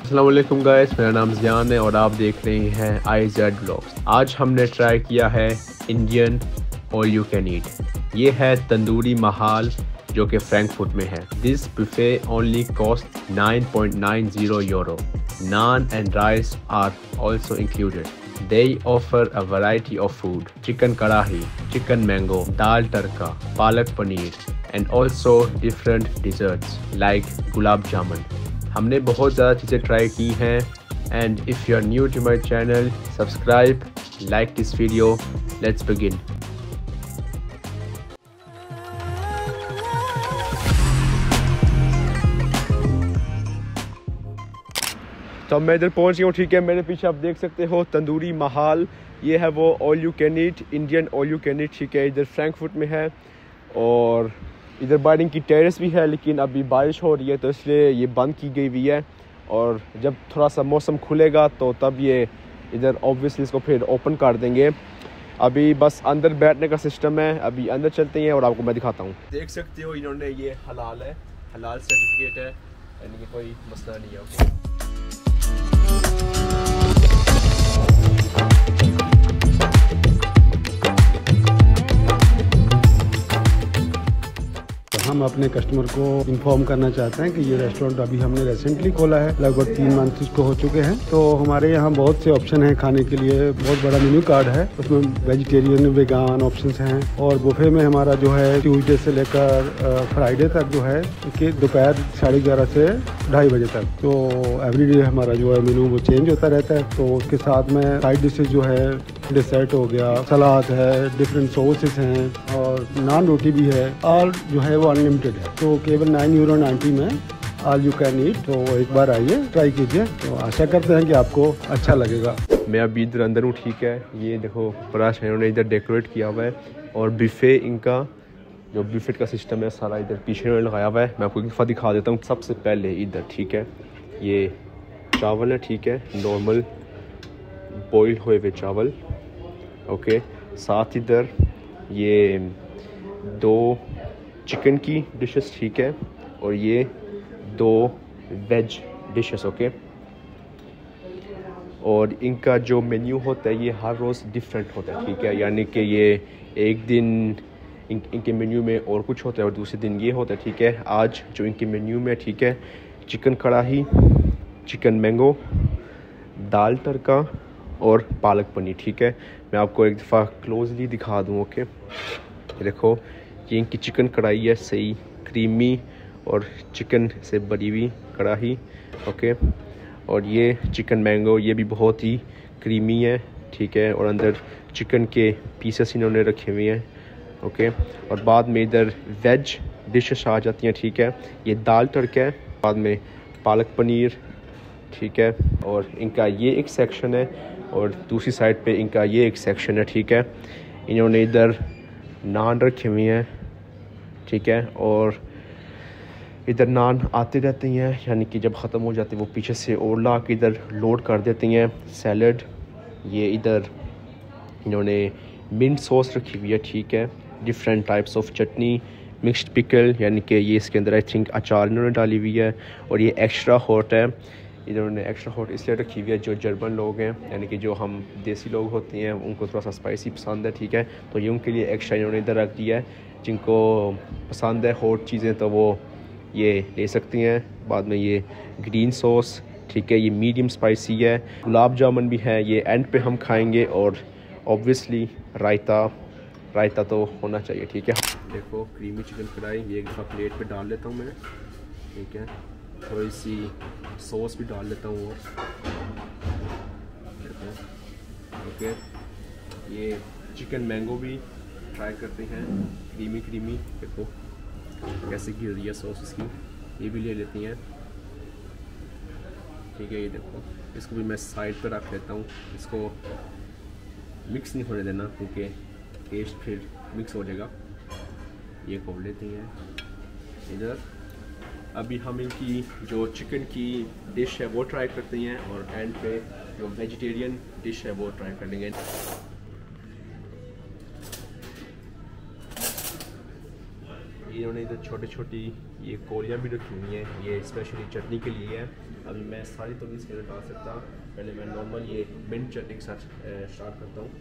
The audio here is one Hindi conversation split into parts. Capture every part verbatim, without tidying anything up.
अस्सलाम वालेकुम गाइस, मेरा नाम ज़ियान है और आप देख रहे हैं आई जेड ब्लॉग्स। आज हमने ट्राई किया है Indian all you can eat. ये है तंदूरी महाल जो कि फ्रैंकफर्ट में है। This buffet only cost nine point nine zero euro. Naan and rice are also included. They offer a variety of food: chicken karahi, chicken mango, dal tadka, palak paneer, and also different desserts like gulab jamun. हमने बहुत ज़्यादा चीज़ें ट्राई की हैं and if you are new to my channel, subscribe, like this video. Let's begin. तो मैं इधर पहुंच गया हूँ, ठीक है। मेरे पीछे आप देख सकते हो तंदूरी महाल। ये है वो all you can eat, Indian all you can eat, ठीक है। इधर फ्रैंकफर्ट में है और इधर बाइडिंग की टेरेस भी है, लेकिन अभी बारिश हो रही है तो इसलिए ये बंद की गई हुई है। और जब थोड़ा सा मौसम खुलेगा तो तब ये इधर ऑब्वियसली इसको फिर ओपन कर देंगे। अभी बस अंदर बैठने का सिस्टम है। अभी अंदर चलते हैं और आपको मैं दिखाता हूँ। देख सकते हो इन्होंने ये हलाल है, हलाल सर्टिफिकेट है, यानी कि कोई मसला नहीं है। ओके, हम अपने कस्टमर को इन्फॉर्म करना चाहते हैं कि ये रेस्टोरेंट अभी हमने रिसेंटली खोला है, लगभग तीन मंथ इसको हो चुके हैं। तो हमारे यहाँ बहुत से ऑप्शन हैं खाने के लिए, बहुत बड़ा मेन्यू कार्ड है। उसमें वेजिटेरियन, वेगान ऑप्शंस हैं और बुफे में हमारा जो है ट्यूसडे से लेकर फ्राइडे तक जो है कि दोपहर साढ़े ग्यारह से ढाई बजे तक। तो एवरीडे हमारा जो है मेन्यू वो चेंज होता रहता है। तो उसके साथ में साइड डिशेज जो है, डेसर्ट हो गया, सलाद है, डिफरेंट सॉसेस हैं और नान रोटी भी है। और जो है वो अनलिमिटेड है। तो केवल नाइन यूरो नाइन्टी में ऑल यू कैन ईट। तो एक बार आइए, ट्राई कीजिए। तो आशा करते हैं कि आपको अच्छा लगेगा। मैं अभी इधर अंदर हूँ, ठीक है। ये देखो बड़ा इन्होंने इधर डेकोरेट किया हुआ है और बिफे, इनका जो बिफेट का सिस्टम है सारा इधर पीछे इन्होंने लगाया हुआ है। मैं आपको एक दफ़ा दिखा देता हूँ। सबसे पहले इधर, ठीक है, ये चावल है, ठीक है, नॉर्मल बॉइल्ड हुए हुए चावल। ओके, साथ इधर ये दो चिकन की डिशेस, ठीक है, और ये दो वेज डिशेस। ओके, और इनका जो मेन्यू होता है ये हर रोज़ डिफरेंट होता है, ठीक है। यानी कि ये एक दिन इन, इनके मेन्यू में और कुछ होता है और दूसरे दिन ये होता है, ठीक है। आज जो इनके मेन्यू में, ठीक है, चिकन कढ़ाही, चिकन मैंगो, दाल तड़का और पालक पनीर, ठीक है। मैं आपको एक दफ़ा क्लोजली दिखा दूँ। ओके, देखो ये इनकी चिकन कढ़ाई है, सही क्रीमी और चिकन से भरी हुई कढ़ाई। ओके, और ये चिकन मैंगो, ये भी बहुत ही क्रीमी है, ठीक है, और अंदर चिकन के पीसेस इन्होंने रखे हुए हैं। ओके, और बाद में इधर वेज डिशेस आ जाती हैं, ठीक है। ये दाल तड़का है, बाद में पालक पनीर, ठीक है, और इनका ये एक सेक्शन है और दूसरी साइड पे इनका ये एक सेक्शन है, ठीक है। इन्होंने इधर नान रखे हुए हैं, ठीक है, और इधर नान आते रहते हैं, यानी कि जब ख़त्म हो जाते हैं वो पीछे से और ला के इधर लोड कर देते हैं। सैलड, ये इधर इन्होंने मिंट सॉस रखी हुई है, ठीक है, different types of chutney, mixed pickle, यानी कि ये इसके अंदर आई थिंक अचार इन्होंने डाली हुई है। और ये एक्स्ट्रा हॉट है, इन्होंने एक्स्ट्रा हॉट इसलिए रखी हुई है जो जर्मन लोग हैं, यानी कि जो हम देसी लोग होते हैं उनको थोड़ा सा स्पाइसी पसंद है, ठीक है। तो ये उनके लिए एक्स्ट्रा इन्होंने इधर रख दिया है। जिनको पसंद है हॉट चीज़ें तो वो ये ले सकती हैं। बाद में ये ग्रीन सॉस, ठीक है, ये मीडियम स्पाइसी है। गुलाब जामुन भी है, ये एंड पे हम खाएंगे। और ऑब्वियसली रायता, रायता तो होना चाहिए, ठीक है। देखो क्रीमी चिकन कढ़ाई, ये एक दफ़ा प्लेट पे डाल लेता हूँ मैं, ठीक है। थोड़ी सी सॉस भी डाल लेता हूँ और ओके, ये चिकन मैंगो भी ट्राई करते हैं, क्रीमी क्रीमी। देखो कैसे गिर रही है सॉस इसकी, ये भी ले लेती हैं, ठीक है। ये देखो इसको भी मैं साइड पर रख लेता हूँ। इसको मिक्स नहीं होने देना क्योंकि टेस्ट फिर मिक्स हो जाएगा। ये खोल लेती हैं इधर। अभी हम इनकी जो चिकन की डिश है वो ट्राई करते हैं और एंड पे जो वेजिटेरियन डिश है वो ट्राई कर लेंगे। इन्होंने इधर छोटी छोटी ये कोलियाँ भी रखी हुई हैं, ये स्पेशली चटनी के लिए है। अभी मैं सारी तो नहीं इसके अंदर डाल सकता, पहले मैं नॉर्मल ये मिंट चटनी के साथ स्टार्ट करता हूँ।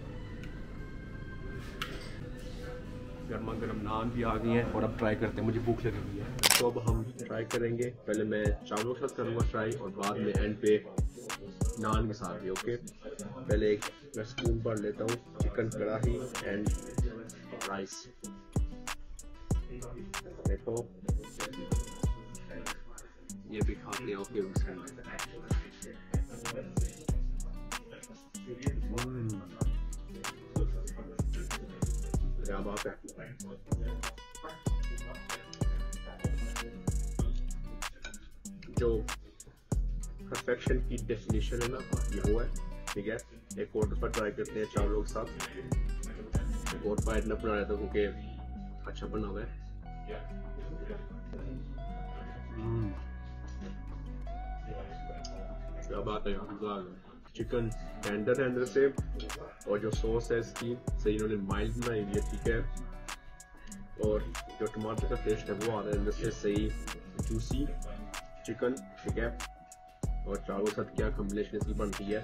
गर्मा गर्म नान भी आ गई हैं और अब ट्राई करते हैं, मुझे भूख लगी हुई है तो अब हम ट्राई करेंगे। पहले मैं चावलों के साथ करूँगा ट्राई और बाद में एंड पे नान के साथ भी। ओके, पहले एक मैं स्पून भर लेता हूँ चिकन कढ़ाई एंड राइस। देखो ये भी खाते हैं। ओके, क्या बात है। जो परफेक्शन की डेफिनेशन है ना, ये वो है। ठीक है, एक और दफा ट्राई करते हैं चावलों के साथ। एक और बाइट न बना लेता हूँ क्योंकि अच्छा बना हुआ है। क्या बात है यार, चिकन टेंडर है अंदर से और जो सॉस है इसकी सही इन्होंने माइल्ड बनाई हुई है। ठीक है, और जो टमाटर का टेस्ट है वो आ रहा है अंदर से सही जूसी चिकन। ठीक है, और चावल के साथ क्या कॉम्बिनेशन इसकी बनती है।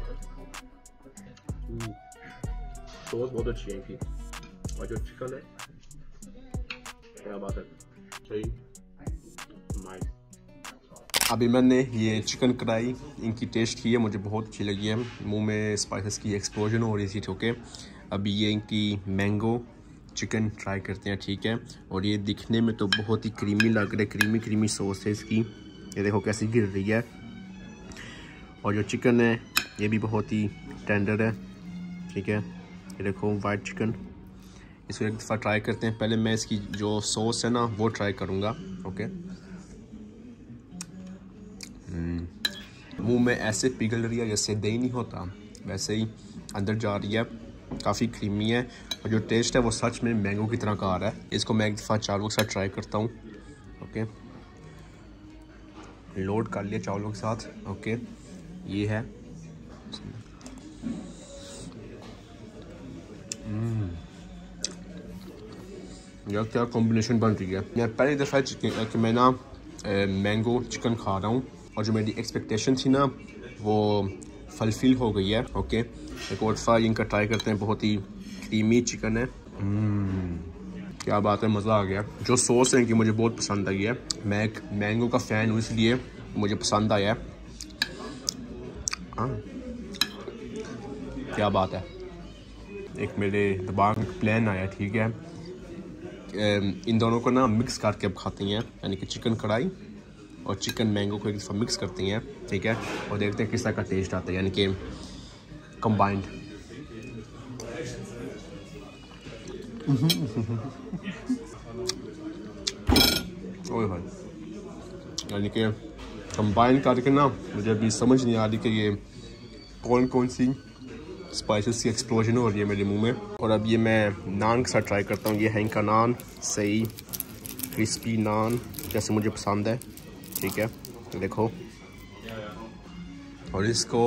सॉस बहुत अच्छी है इनकी और जो चिकन है क्या बात है, सही माइल्ड। अभी मैंने ये चिकन कढ़ाई इनकी टेस्ट की है, मुझे बहुत अच्छी लगी है। मुंह में स्पाइसेस की एक्सप्लोजन हो रही थी। ओके, अभी ये इनकी मैंगो चिकन ट्राई करते हैं। ठीक है, और ये दिखने में तो बहुत ही क्रीमी लग रहा है, क्रीमी क्रीमी सॉस है इसकी। ये देखो कैसी गिर रही है। और जो चिकन है ये भी बहुत ही टेंडर है। ठीक है, ये देखो वाइट चिकन। इसको एक दफ़ा ट्राई करते हैं। पहले मैं इसकी जो सॉस है ना वो ट्राई करूँगा। ओके, मुंह में ऐसे पिघल रही है जैसे दही नहीं होता, वैसे ही अंदर जा रही है। काफ़ी क्रीमी है और जो टेस्ट है वो सच में मैंगो की तरह का आ रहा है। इसको मैं एक दफ़ा चावलों के साथ ट्राई करता हूँ। ओके, लोड कर लिया चावलों के साथ। ओके, ये है। यार क्या कॉम्बिनेशन बन रही है। मैं पहली दफ़ा कि मैं ना मैंगो चिकन खा रहा हूँ और जो मेरी एक्सपेक्टेशन थी ना वो फुलफिल हो गई है। ओके, एक और दफ़ा इनका ट्राई करते हैं। बहुत ही क्रीमी चिकन है। क्या बात है, मज़ा आ गया। जो सॉस है इनकी मुझे बहुत पसंद आई है। मैं एक मैंगो का फ़ैन हूँ इसलिए मुझे पसंद आया है। हाँ, क्या बात है। एक मेरे दिमाग में प्लान आया। ठीक है, इन दोनों को ना मिक्स करके अब खाती हैं, यानी कि चिकन कढ़ाई और चिकन मैंगो को एक दफ़ा मिक्स करती हैं। ठीक है, और देखते हैं किस तरह का टेस्ट आता है, यानी कि कंबाइंड। ओए भाई, यानी कि कंबाइन करके ना मुझे अभी समझ नहीं आ रही कि ये कौन कौन सी स्पाइसेस की एक्सप्लोजन हो रही है मेरे मुंह में। और अब ये मैं नान के साथ ट्राई करता हूँ। ये है इनका नान, सही क्रिस्पी नान जैसे मुझे पसंद है। ठीक है, देखो। और इसको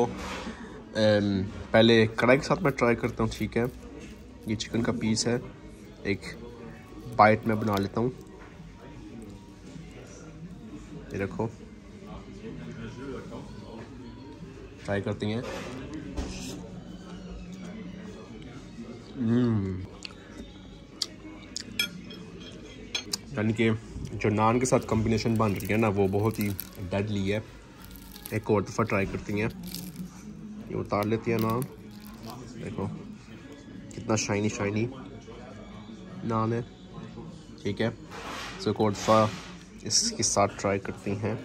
पहले कढ़ाई के साथ मैं ट्राई करता हूँ। ठीक है, ये चिकन का पीस है, एक बाइट में बना लेता हूँ। ये देखो, ट्राई करती हैं। यानी कि जो नान के साथ कॉम्बिनेशन बन रही है ना वो बहुत ही डेडली है। एक और दफ़ा ट्राई करती हैं। ये उतार लेती है नान, देखो कितना शाइनी शाइनी नान है। ठीक है, तो एक और दफ़ा इसके साथ ट्राई करती हैं।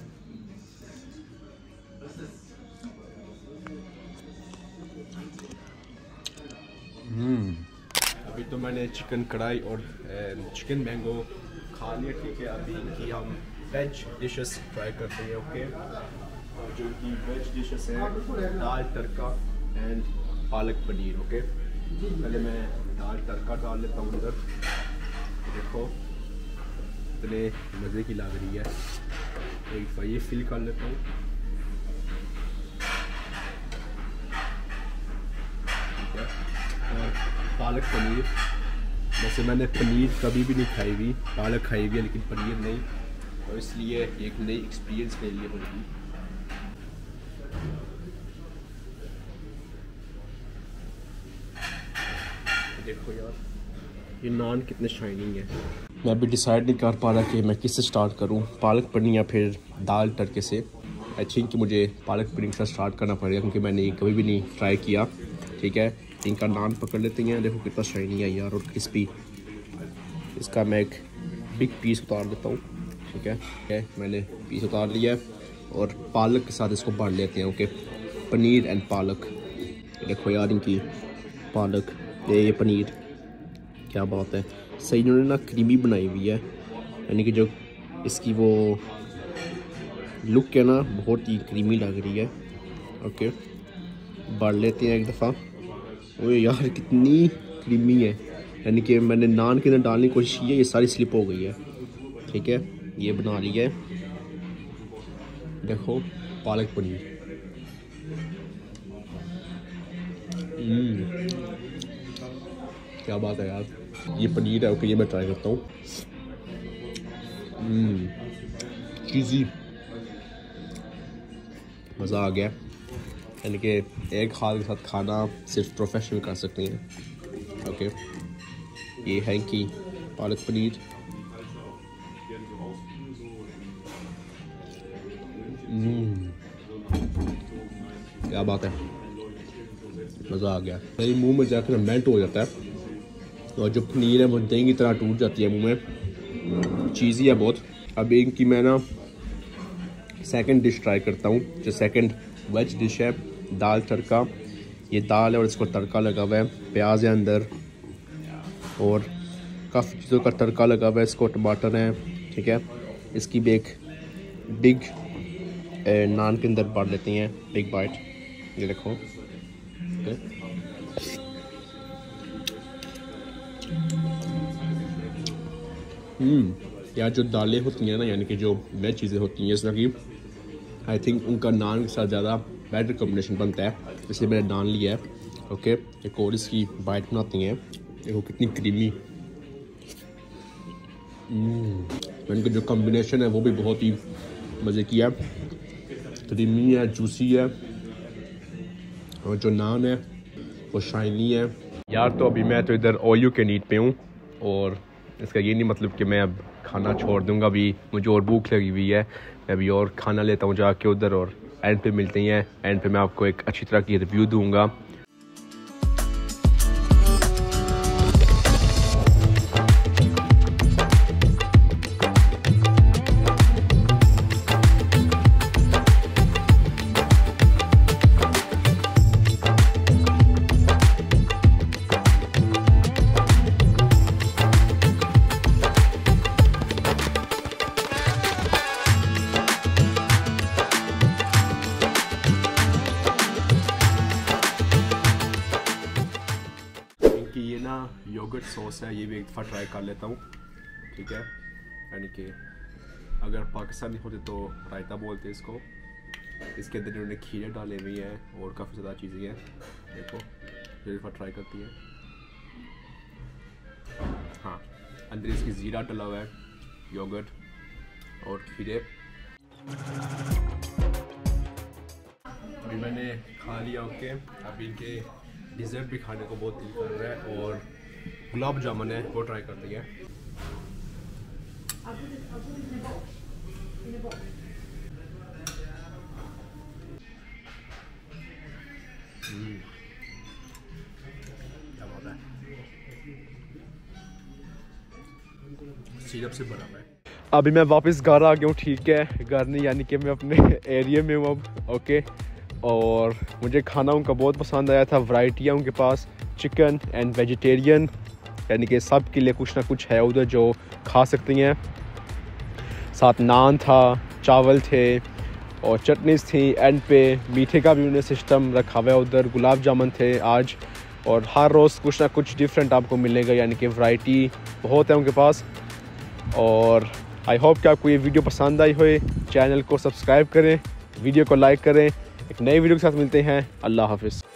अभी तो मैंने चिकन कढ़ाई और चिकन मैंगो खा लिया। ठीक है, अभी इनकी हम वेज डिशेस ट्राई करते हैं। ओके, और जो कि वेज डिशेस है दाल तड़का एंड पालक पनीर। ओके, पहले मैं दाल तड़का डाल लेता हूँ अंदर। देखो इतने मज़े की लग रही है। एक बार ये फिल कर लेता हूँ। ठीक है, और पालक पनीर वैसे मैंने पनीर कभी भी नहीं खाई हुई, पालक खाई हुई है लेकिन पनीर नहीं, और इसलिए एक नई एक्सपीरियंस मेरे लिए होगी। देखो यार ये नान कितने शाइनिंग है। मैं अभी डिसाइड नहीं कर पा रहा कि मैं किससे स्टार्ट करूं, पालक पनीर या फिर दाल तड़के से। आई थिंक कि मुझे पालक पनीर से स्टार्ट करना पड़ेगा क्योंकि मैंने ये कभी भी नहीं ट्राई किया। ठीक है, इनका नान पकड़ लेते हैं। देखो कितना शाइनी है यार और क्रिस्पी। इसका मैं एक बिग पीस उतार देता हूँ। ठीक है, है मैंने पीस उतार लिया है और पालक के साथ इसको भर लेते हैं। ओके, पनीर एंड पालक। देखो यार इनकी पालक, ये ये पनीर, क्या बात है। सही इन्होंने ना क्रीमी बनाई हुई है, यानी कि जो इसकी वो लुक है ना बहुत ही क्रीमी लग रही है। ओके, भर लेते हैं एक दफ़ा। ओए यार कितनी क्रीमी है, यानी कि मैंने नान के अंदर डालने की कोशिश की है, ये सारी स्लिप हो गई है। ठीक है, ये बना लिया है। देखो पालक पनीर, क्या बात है यार। ये पनीर है। ओके, ये मैं ट्राई करता हूँ। चीज़ी, मज़ा आ गया। यानी कि एक हाथ के साथ खाना सिर्फ प्रोफेशनल कर सकते हैं। ओके, ये है कि पालक पनीर। क्या बात है, मज़ा आ गया। मेरे मुंह में जाकर मेल्ट हो जाता है और जो पनीर है वो दही की तरह टूट जाती है मुंह में। चीज़ी है बहुत। अब इनकी मैं ना सेकंड डिश ट्राई करता हूँ, जो सेकंड वेज डिश है, दाल तड़का। ये दाल है और इसको तड़का लगा हुआ है, प्याज है अंदर और काफ़ी चीज़ों का तड़का लगा हुआ है। इसको टमाटर है। ठीक है, इसकी भी एक बिग नान के अंदर बांट लेते हैं, बिग बाइट। ये देखो। हम्म यार जो दालें होती हैं ना, यानी कि जो वेज चीज़ें होती हैं, जैसा कि आई थिंक उनका नान के साथ ज़्यादा बेटर कॉम्बिनेशन बनता है, इसलिए मैंने नान लिया है। ओके, एक और इसकी बाइट बनाती हैं। देखो कितनी क्रीमी। इनका जो कॉम्बिनेशन है वो भी बहुत ही मज़े की है, क्रीमी है, जूसी है और जो नान है वो शाइनी है। यार तो अभी मैं तो इधर ओयू के नीड पे हूँ और इसका ये नहीं मतलब कि मैं अब खाना छोड़ दूँगा। अभी मुझे और भूख लगी हुई है, मैं अभी और खाना लेता हूँ जाके उधर, और एंड पे मिलते हैं। एंड पे मैं आपको एक अच्छी तरह की रिव्यू दूँगा। ये ना योगर्ट सॉस है, ये भी एक दफ़ा ट्राई कर लेता हूँ। ठीक है, यानी कि अगर पाकिस्तानी होते तो रायता बोलते इसको। इसके अंदर इन्होंने खीरे डाले हुए हैं और काफ़ी ज़्यादा चीज़ें हैं। देखो एक दफ़ा ट्राई करती है। हाँ, अंदर इसकी ज़ीरा डला हुआ है, योगर्ट और खीरे। अभी मैंने खा लिया। ओके, अभी इनके डिज़र्ट भी खाने को बहुत दिल कर रहा है और गुलाब जामुन है, वो ट्राई करते हैं। क्या बात है, सिरप से बना हुआ है। अभी मैं वापस घर आ गया हूँ। ठीक है, घर नहीं यानी कि मैं अपने एरिया में हूँ अब। ओके, और मुझे खाना उनका बहुत पसंद आया था। वैरायटी है उनके पास, चिकन एंड वेजिटेरियन, यानी कि सब के लिए कुछ ना कुछ है उधर जो खा सकती हैं। साथ नान था, चावल थे और चटनीज थी। एंड पे मीठे का भी उन्होंने सिस्टम रखा हुआ है उधर, गुलाब जामुन थे आज। और हर रोज़ कुछ ना कुछ डिफरेंट आपको मिलेगा, यानी कि वैरायटी बहुत है उनके पास। और आई होप कि आपको ये वीडियो पसंद आई होए। चैनल को सब्सक्राइब करें, वीडियो को लाइक करें। एक नई वीडियो के साथ मिलते हैं। अल्लाह हाफिज़।